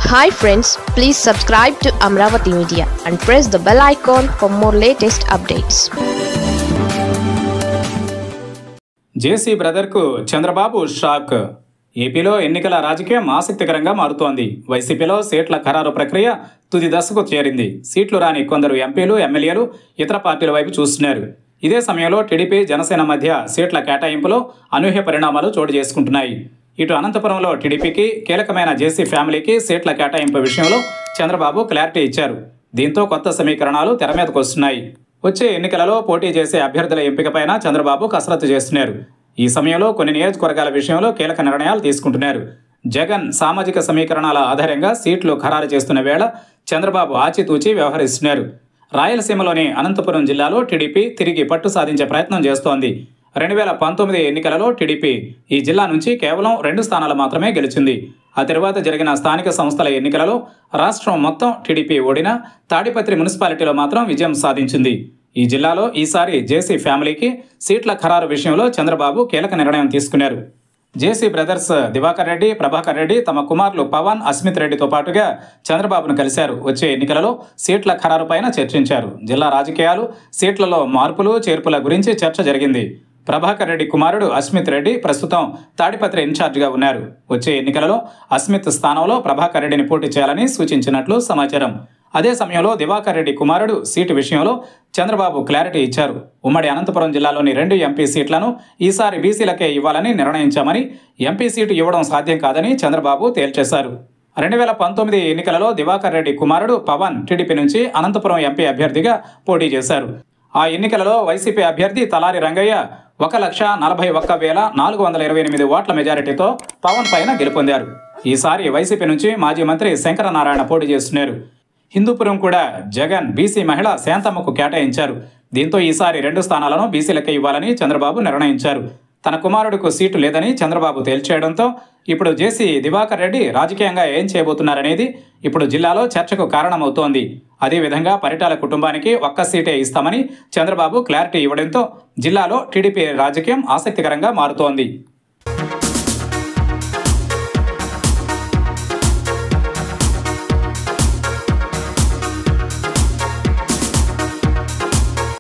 Hi friends, please subscribe to Amravati Media and press the bell icon for more latest updates. JC బ్రదర్కు Chandrababu shock. ఏపీలో ఎన్నికల రాజకీయం ఆసక్తికరంగా మారుతోంది. వైసీపీలో సీట్ల ఖరారు ప్రక్రియ తుది దశకు చేరింది. సీట్లు రాని కొందరు ఎంపీలు, ఎమ్మెల్యేలు ఇతర పార్టీల వైపు చూస్తున్నారు. ఇదే సమయంలో టీడీపీ, జనసేన మధ్య సీట్ల కేటాయింపులో అనూహ్య పరిణామాలు చోటు చేసుకుంటున్నాయి. ఇటు అనంతపురంలో టీడీపీకి కీలకమైన జేసీ ఫ్యామిలీకి సీట్ల కేటాయింపు విషయంలో చంద్రబాబు క్లారిటీ ఇచ్చారు. దీంతో కొత్త సమీకరణాలు తెర మీదకు వస్తున్నాయి. వచ్చే ఎన్నికలలో పోటీ చేసే అభ్యర్థుల ఎంపికపైన చంద్రబాబు కసరత్తు చేస్తున్నారు. ఈ సమయంలో కొన్ని నియోజకవర్గాల విషయంలో కీలక నిర్ణయాలు తీసుకుంటున్నారు. జగన్ సామాజిక సమీకరణాల ఆధారంగా సీట్లు ఖరారు చేస్తున్న వేళ చంద్రబాబు ఆచితూచి వ్యవహరిస్తున్నారు. రాయలసీమలోని అనంతపురం జిల్లాలో టీడీపీ తిరిగి పట్టు సాధించే ప్రయత్నం చేస్తోంది. 2019 ఎన్నికలలో టీడీపీ ఈ జిల్లా నుంచి కేవలం 2 స్థానాలు మాత్రమే గెలిచింది. ఆ తర్వాత జరిగిన స్థానిక సంస్థల ఎన్నికలలో రాష్ట్రం మొత్తం టీడీపీ ఓడినా తాడిపత్రి మున్సిపాలిటీలో మాత్రం విజయం సాధించింది. ఈ జిల్లాలో ఈసారి జేసీ ఫ్యామిలీకి సీట్ల ఖరారు విషయంలో చంద్రబాబు కీలక నిర్ణయం తీసుకున్నారు. జేసీ బ్రదర్స్ దివాకర్ రెడ్డి, ప్రభాకర్ రెడ్డి తమ కుమారులు పవన్, అస్మిత్ రెడ్డితో పాటుగా చంద్రబాబును కలిశారు. వచ్చే ఎన్నికలలో సీట్ల ఖరారుపైన చర్చించారు. జిల్లా రాజకీయాలు, సీట్లలో మార్పులు, చేర్పుల గురించి చర్చ జరిగింది. ప్రభాకర్ రెడ్డి కుమారుడు అస్మిత్ రెడ్డి ప్రస్తుతం తాడిపత్రి ఇన్ఛార్జిగా ఉన్నారు. వచ్చే ఎన్నికలలో అస్మిత్ స్థానంలో ప్రభాకర్ రెడ్డిని పోటీ చేయాలని సూచించినట్లు సమాచారం. అదే సమయంలో దివాకర్ రెడ్డి కుమారుడు సీటు విషయంలో చంద్రబాబు క్లారిటీ ఇచ్చారు. ఉమ్మడి అనంతపురం జిల్లాలోని 2 ఎంపీ సీట్లను ఈసారి బీసీలకే ఇవ్వాలని నిర్ణయించామని, ఎంపీ సీటు ఇవ్వడం సాధ్యం కాదని చంద్రబాబు తేల్చేశారు. 2019 ఎన్నికలలో దివాకర్ రెడ్డి కుమారుడు పవన్ టీడీపీ నుంచి అనంతపురం ఎంపీ అభ్యర్థిగా పోటీ చేశారు. ఆ ఎన్నికలలో వైసీపీ అభ్యర్థి తలారి రంగయ్య 1,41,428 ఓట్ల మెజారిటీతో పవన్ పైన గెలుపొందారు. ఈసారి వైసీపీ నుంచి మాజీ మంత్రి శంకరనారాయణ పోటీ చేస్తున్నారు. హిందూపురం కూడా జగన్ బీసీ మహిళ శాంతమ్మకు కేటాయించారు. దీంతో ఈసారి 2 స్థానాలను బీసీలకే ఇవ్వాలని చంద్రబాబు నిర్ణయించారు. తన కుమారుడికి సీటు లేదని చంద్రబాబు తేల్చేయడంతో ఇప్పుడు జేసీ దివాకర్ రెడ్డి రాజకీయంగా ఏం చేయబోతున్నారనేది ఇప్పుడు జిల్లాలో చర్చకు కారణమవుతోంది. అదేవిధంగా పరిటాల కుటుంబానికి 1 సీటే ఇస్తామని చంద్రబాబు క్లారిటీ ఇవ్వడంతో జిల్లాలో టీడీపీ రాజకీయం ఆసక్తికరంగా మారుతోంది.